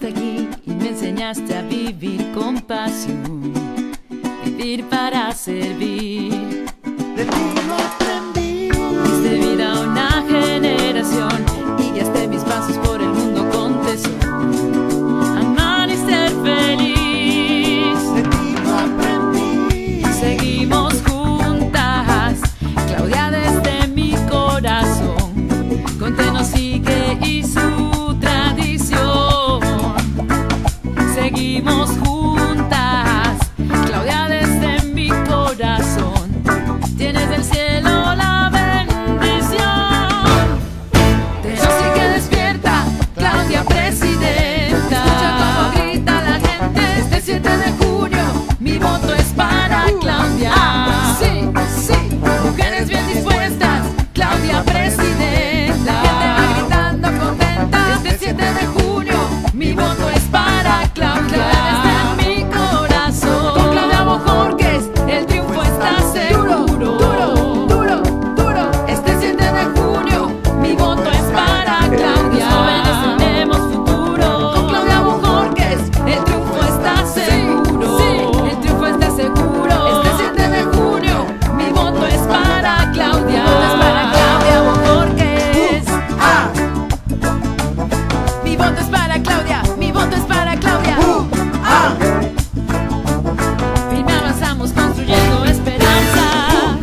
aquí y me enseñaste a vivir con pasión, vivir para servir. De ti lo aprendí. Diste vida a una generación y guiaste mis pasos por el mundo con tesón, amar y ser feliz. De ti lo aprendí. Seguimos juntas, Claudia, desde mi corazón. Conte sigue y su tradición. Seguimos juntas, Claudia, desde mi corazón. Tienes del cielo la bendición. Te sigue despierta, Claudia presidenta. Escucha cómo grita la gente este 7 de junio. Mi voto es para Claudia. Sí, sí, mujeres bien dispuestas, Claudia presidenta. La gente va gritando contenta este 7 de junio. Mi voto es para Claudia. Desde mi corazón. Con Claudia Bojorquez el triunfo está seguro. Duro, duro, duro. Este 7 de junio mi voto es para Claudia. Jóvenes tenemos futuro. Con Claudia Bojorquez el triunfo está seguro. Sí, el triunfo está seguro. Este 7 de junio mi voto es para Claudia. Es para Claudia Bojorquez. Mi voto es para Claudia. Mi voto es para Claudia. Firme avanzamos construyendo esperanzas.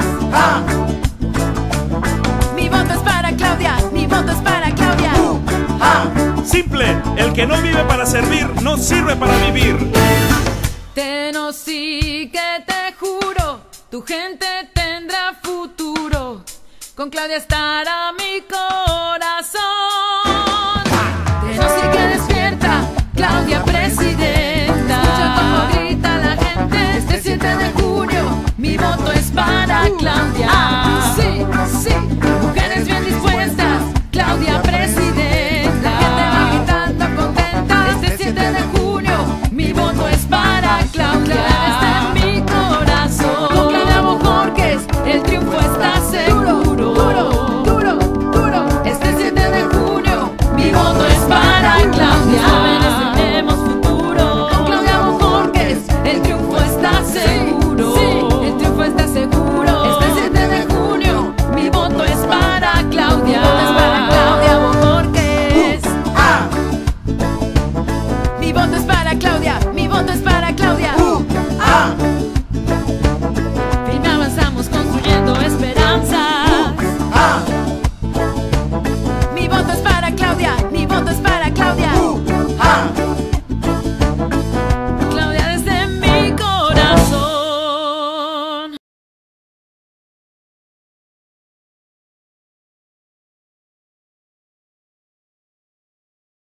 Mi voto es para Claudia. Mi voto es para Claudia. Simple, el que no vive para servir, no sirve para vivir. Tennessee, que te juro, tu gente tendrá futuro. Con Claudia estará mi corazón. Tennessee, que despierta, Claudia presidenta. Escucha cómo grita la gente este 7 de junio. Mi voto es para Claudia. Sí, sí, mujeres bien dispuestas, Claudia presidenta. La gente va gritando contenta este 7 de junio. Mi voto es para Claudia. Desde mi corazón. Con Claudia Bojorquez el triunfo está seguro. Duro, duro, duro. Este 7 de junio mi voto es para Claudia. Jóvenes tenemos futuro. Con Claudia Bojorquez el triunfo está seguro. Sí, el triunfo está seguro. Este 7 de junio mi voto es para Claudia. Es para Claudia Bojorquez. Mi voto es para Claudia. Mi voto es para Claudia.